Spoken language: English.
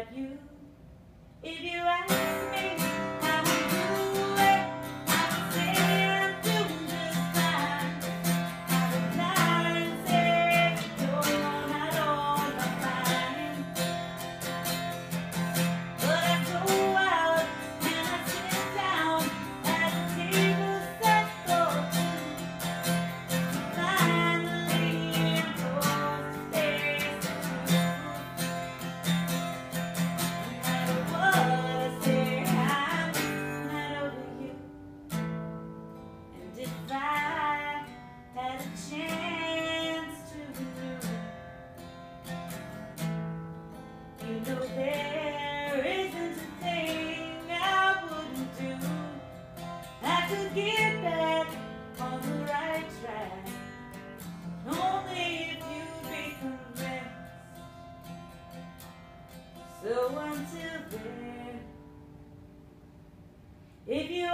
about you. If you ask me how I'm doing, I'll say I'm doing just fine. I would lie and say you're not all I'm fine. But I go out and I sit down at a table set for two. Finally, I'm forced to face the truth. No matter what I say, I'm not over you. And if I had a chance to renew, you know there isn't a thing I wouldn't do. I could get back on the right track, only if you'd be convinced. So until then, if you